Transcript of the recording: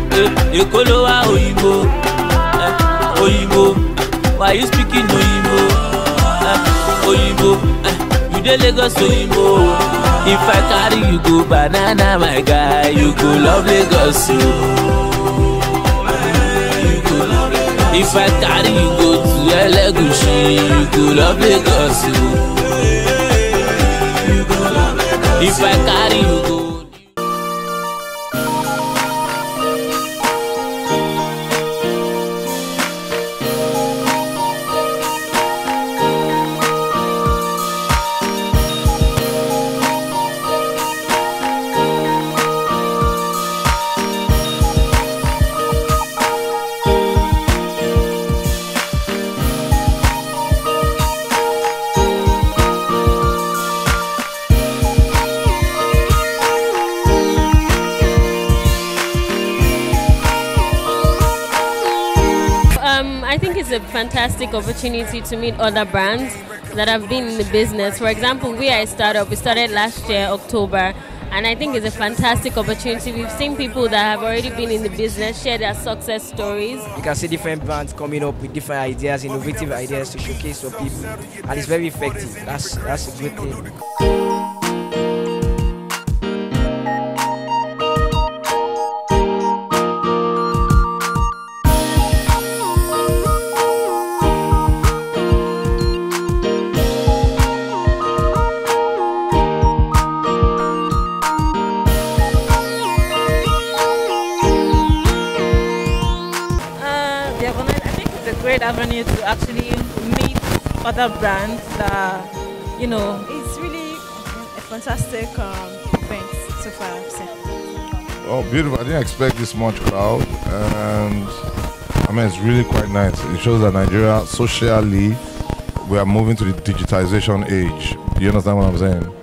Ekolo wa Oyinbo, Oyinbo. Why you speaking Oyinbo? Oyinbo, you dey Lagos Oyinbo. If I carry you go banana, my guy, you go love Lagos. If I carry you go to Elegushi, you go love Lagos. If I carry you go. I think it's a fantastic opportunity to meet other brands that have been in the business. For example, we started last year, October, and I think it's a fantastic opportunity. We've seen people that have already been in the business share their success stories. You can see different brands coming up with different ideas, innovative ideas to showcase for people, and it's very effective. That's a good thing. I think it's a great avenue to actually meet other brands that, it's really a fantastic event so far, I've seen. Oh, beautiful. I didn't expect this much crowd, and I mean, it's really quite nice. It shows that Nigeria, socially, we are moving to the digitization age. Do you understand what I'm saying?